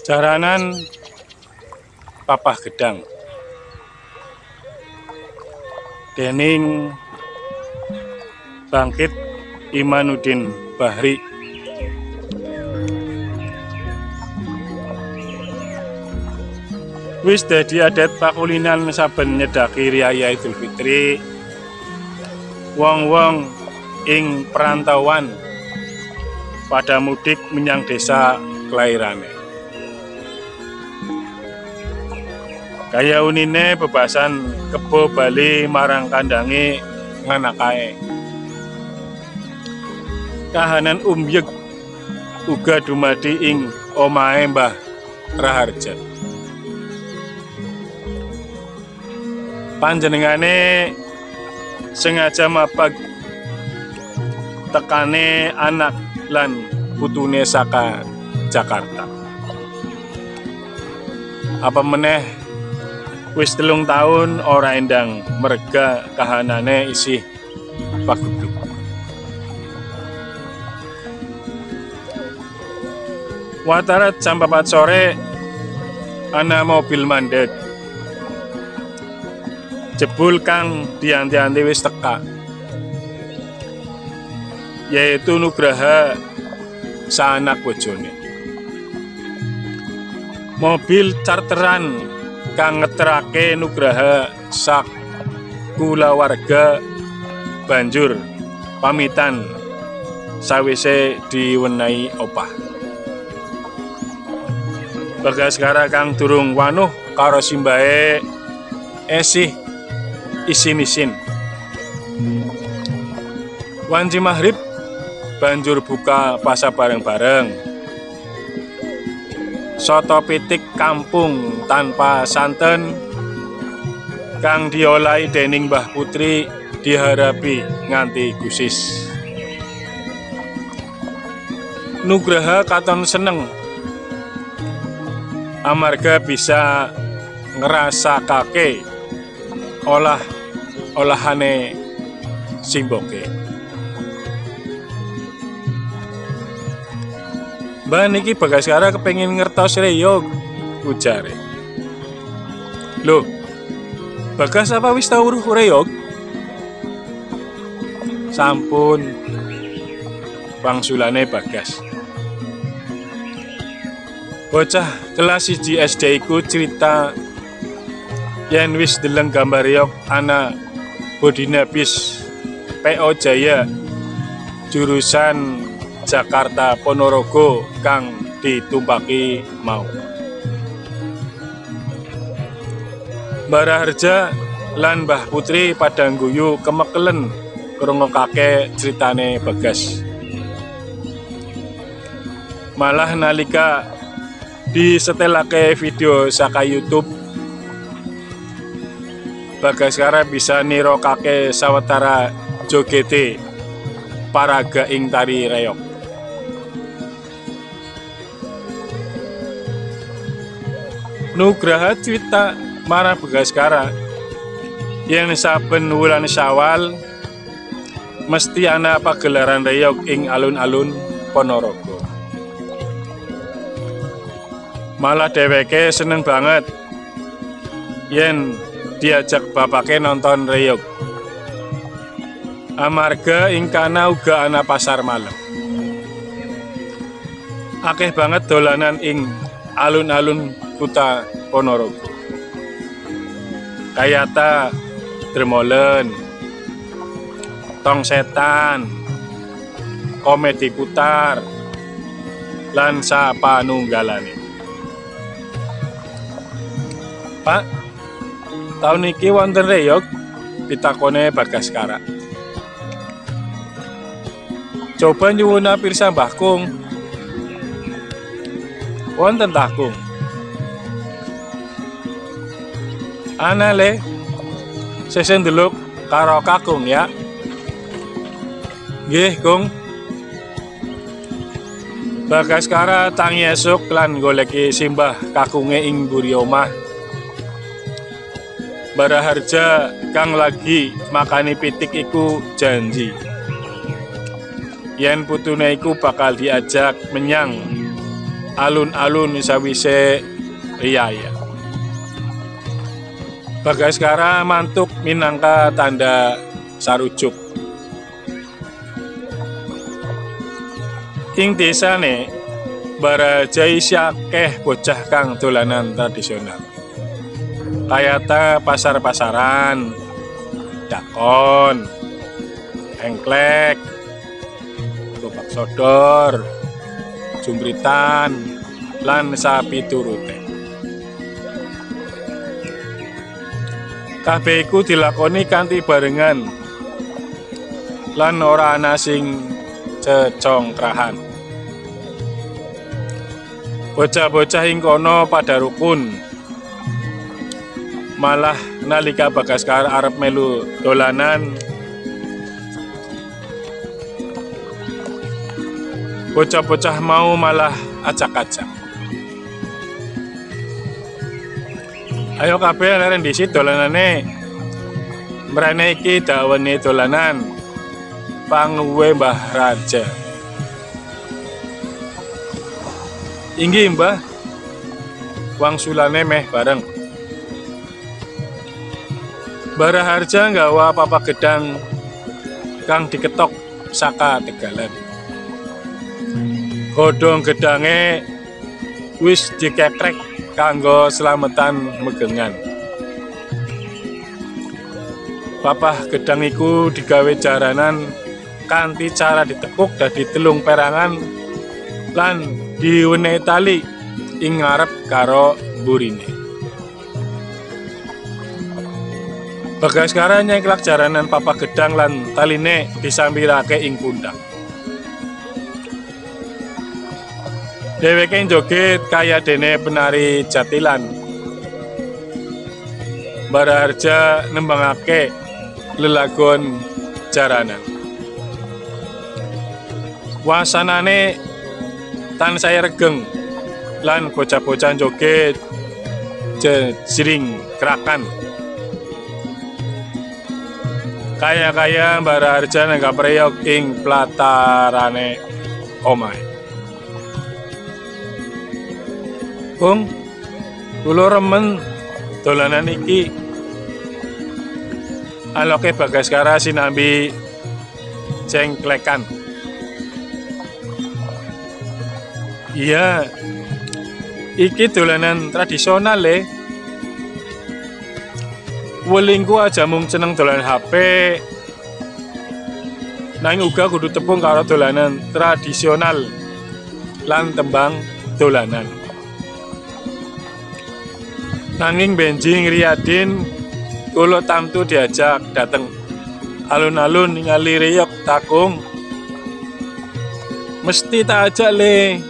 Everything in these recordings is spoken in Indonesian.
Jaranan Papah Gedang dening Bangkit Imanuddin Bahri. Wis dadi adat pakulinan saben nyedaki Riyaya Idul Fitri, wong-wong ing perantauan pada mudik menyang desa kelairane. Kaya unine bebasan kebo bali marang kandange nganakae. Kahanan umyeg uga dumadi ing omahe Mbah Raharja. Panjenengane sengaja mapag tekane anak lan putune saka Jakarta. Apa meneh wis 3 tahun ora endang merga kahanane isih pagebluk. Watara jam 4 sore ana mobil mandet jebul kang dianti-anti wis teka, yaitu Nugraha sanak bojone. Mobil charteran kang ngeterake Nugraha sak kulawarga banjur pamitan sawise diwenehi opah. Bagaskara kang durung wanuh karo simbahe esih isin-isin. Wanci maghrib banjur buka pasa bareng-bareng. Soto pitik kampung tanpa santen kang diolahi dening Mbah Putri diharapi nganti gusis. Nugraha katon seneng amarga bisa ngrasakake olahane simboke. Mbah niki Bagaskara kepengin ngertos reyog, ujare. Loh, Bagas apa wis tau weruh reyog? Sampun, wangsulane Bagas. Bocah kelas 1 SD iku cerita yen wis deleng gambar reyog ana bodine bis PO Jaya jurusan Jakarta Ponorogo kang ditumpaki mau. Mbah Raharja lan Mbah Putri padha ngguyu kemekelen ngrungokake critane Bagas. Malah nalika disetelake video saka YouTube, Bagaskara bisa nirokake sawetara jogete paraga ing tari reyog. Nugraha cerita marang Bagaskara yen saben wulan Syawal mesti ana pagelaran reyog ing alun-alun Ponorogo. Malah dheweke seneng banget yen diajak bapake nonton reyog. Amarga ing kana uga ana pasar malam. Akeh banget dolanan ing alun-alun kota Ponorogo. Kayata Dremolen, Tong Setan, Komedi Putar, lan sapanunggalane. Pak, tahun iki wonten reyog? Pitakone Bagaskara. Coba nyuwun pirsa Mbah Kung. Wonten tah Kung? Ana le, sesen ndelok karo kakung ya. Nggih Kung. Bagaskara tangi esuk lan goleki simbah kakunge ing mburi omah. Mbah Raharja kang lagi makani pitik iku janji yen putune iku bakal diajak menyang alun-alun sawise riyaya. Bagaskara mantuk minangka tanda sarujuk. Ing desane Baraharja isih akeh bocah kang dolanan tradisional. Kayata pasar-pasaran, dakon, engklek, lobak sodor, jumbritan, lan sapi turute. Kabeh iku dilakoni kanthi barengan lan ora ana sing cecongkrahan. Bocah-bocah ing kono pada rukun. Malah nalika Bagaskara arep melu dolanan, bocah-bocah mau malah acak-acak. Ayo kabeh leren disit dolanane. Mrene iki dawane dolanan panguwe Mbah Raja. Inggih Mbah, wangsulane meh bareng. Baraharja nggawa papa gedang kang diketok saka tegalan. Godhong gedange wis dikekrek kanggo slametan megengan. Papah gedang iku digawe jaranan kanthi cara ditekuk dadi telung perangan lan diwenehi tali ing ngarep karo burine. Bagaskara nyeklak jaranan papah gedang lan taline disambirake ing pundak. Dheweke joget kaya dene penari jatilan. Baraharja nembangake lelagon jaranan. Wasanane tansah regeng lan bocah-bocah joget jering kerakan. Kaya-kaya Baraharja nenggak preyok ing platarane omahe. Kung, kula remen dolanan iki. Aloke Bagaskara sinambi cengklekan. Iya, iki dolanan tradisional le. Welingku aja mung seneng dolanan HP. Nanging uga kudu tepung karo dolanan tradisional lan tembang dolanan. Nanging benjing Riyadin kula tamtu diajak dateng alun-alun ningali reyok takung. Mesti tak ajak le.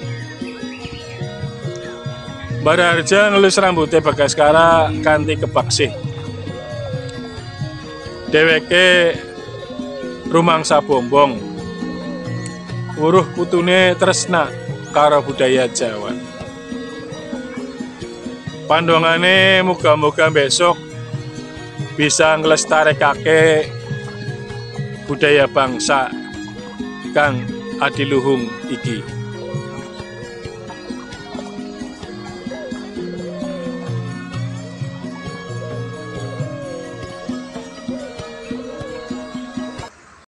Baraharja ngelus rambutnya Bagaskara kanthi kebaksih. Dheweke rumangsa bombong. Uruh putune tresna karo budaya Jawa. Pandongane muga-muga besok bisa nglestarekake budaya bangsa kang adiluhung iki.